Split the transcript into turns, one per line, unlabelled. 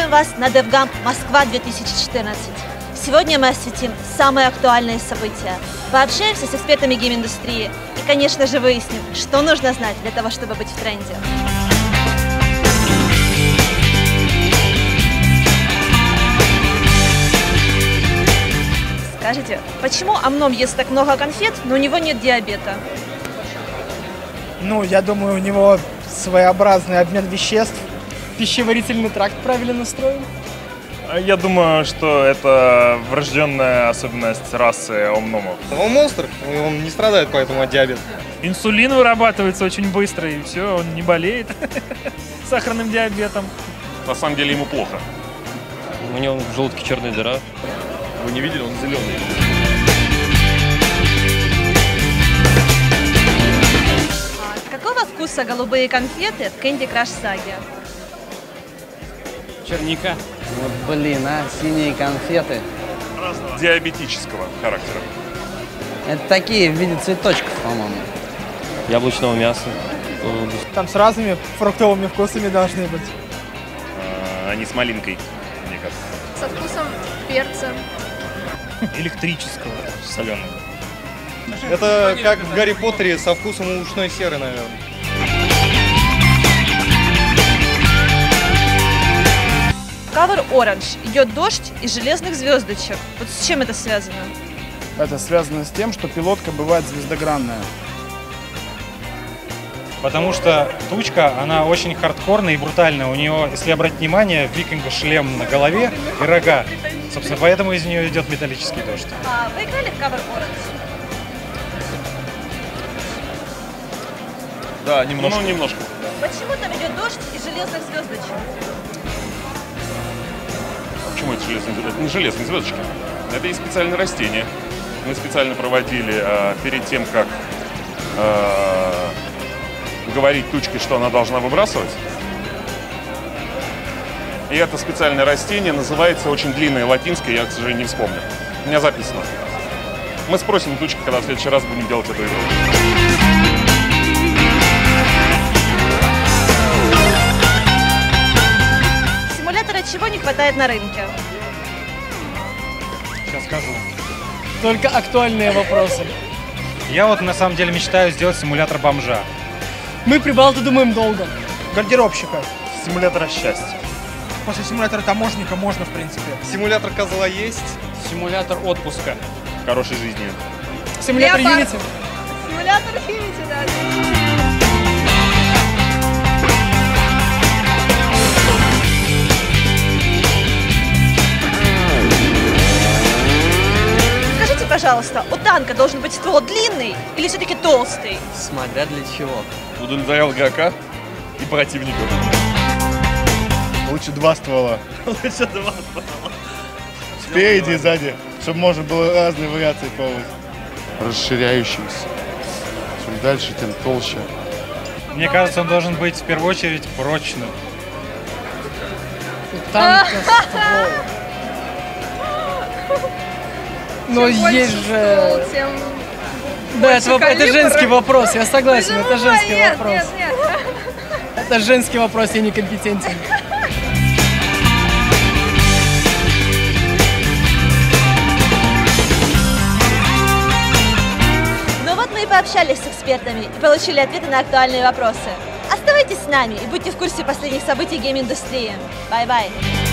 Приветствуем вас на DevGamp Москва 2014. Сегодня мы осветим самые актуальные события, пообщаемся с экспертами гейм-индустрии и, конечно же, выясним, что нужно знать для того, чтобы быть в тренде. Скажите, почему Омном ест так много конфет, но у него нет диабета?
Ну, я думаю, у него своеобразный обмен веществ. Пищеварительный тракт правильно настроен.
Я думаю, что это врожденная особенность расы омномов.
Он монстр, он не страдает поэтому от диабета.
Инсулин вырабатывается очень быстро, и все, он не болеет сахарным диабетом.
На самом деле ему плохо.
У него в желудке черная дыра.
Вы не видели, он зеленый.
Какого вкуса голубые конфеты в Candy Crush Saga?
Черника.
Вот блин, синие конфеты.
Диабетического характера.
Это такие в виде цветочков, по-моему.
Яблочного мяса.
Там с разными фруктовыми вкусами должны быть.
Они с малинкой, мне кажется.
Со вкусом перца.
Электрического, соленого.
Это как в Гарри Поттере со вкусом ушной серы, наверное.
Cover Orange. Идет дождь из железных звездочек. Вот с чем это связано?
Это связано с тем, что пилотка бывает звездогранная.
Потому что тучка, она очень хардкорная и брутальная. У нее, если обратить внимание, викинга шлем на голове и рога. Собственно, поэтому из нее идет металлический дождь.
А вы играли в Cover Orange?
Да, немножко. Ну, немножко.
Почему там идет дождь из железных звездочек?
Почему это железные звездочки? Это не железные звездочки. Это и специальное растение. Мы специально проводили перед тем, как говорить тучке, что она должна выбрасывать. И это специальное растение называется очень длинное латинское, я, к сожалению, не вспомню. У меня записано. Мы спросим у тучки, когда в следующий раз будем делать эту игру.
Симулятора чего не хватает на рынке?
Сейчас скажу.
Только актуальные вопросы.
Я вот на самом деле мечтаю сделать симулятор бомжа.
Мы прибалты думаем долго. Гардеробщика.
Симулятора счастья.
После симулятора таможенника можно, в принципе.
Симулятор козла есть.
Симулятор отпуска.
Хорошей жизни.
Симулятор Unity.
Симулятор Unity, да.
Скажите, пожалуйста, у танка должен быть ствол длинный или все-таки толстый?
Смотря для чего.
Удовлетворял игрока и противников.
Лучше два ствола.
Лучше два ствола.
Спереди и сзади, чтобы можно было разные вариации пробовать.
Расширяющимся. Чем дальше, тем толще.
Мне кажется, он должен быть в первую очередь прочным.
Но есть же... Да, это женский вопрос, я согласен, это женский вопрос.
Нет.
Это женский вопрос, я некомпетентен.
Ну вот мы и пообщались с экспертами и получили ответы на актуальные вопросы. Оставайтесь с нами и будьте в курсе последних событий гейм-индустрии. Бай-бай!